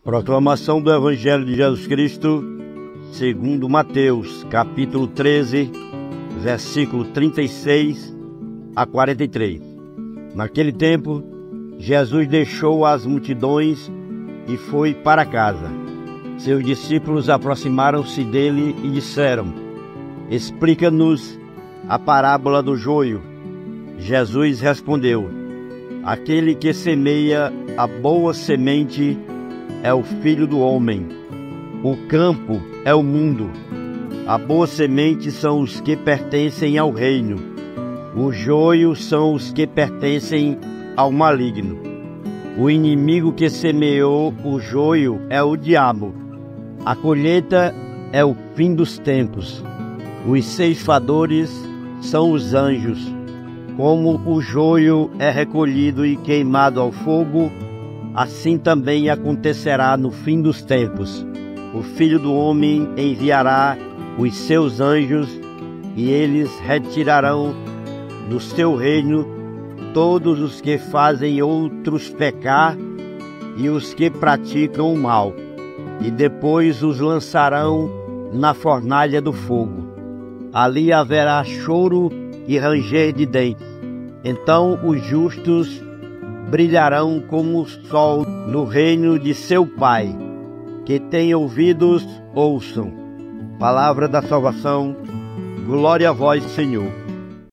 Proclamação do Evangelho de Jesus Cristo, segundo Mateus, capítulo 13, versículo 36 a 43. Naquele tempo, Jesus deixou as multidões e foi para casa. Seus discípulos aproximaram-se dele e disseram: Explica-nos a parábola do joio. Jesus respondeu: Aquele que semeia a boa semente é o Filho do Homem. O campo é o mundo. A boa semente são os que pertencem ao reino. O joio são os que pertencem ao maligno. O inimigo que semeou o joio é o diabo. A colheita é o fim dos tempos. Os ceifadores são os anjos. Como o joio é recolhido e queimado ao fogo, assim também acontecerá no fim dos tempos. O Filho do Homem enviará os seus anjos, e eles retirarão do seu reino todos os que fazem outros pecar e os que praticam o mal, e depois os lançarão na fornalha do fogo. Ali haverá choro e ranger de dentes. Então os justos brilharão como o sol no reino de seu Pai. Que tem ouvidos, ouçam. Palavra da salvação. Glória a vós, Senhor.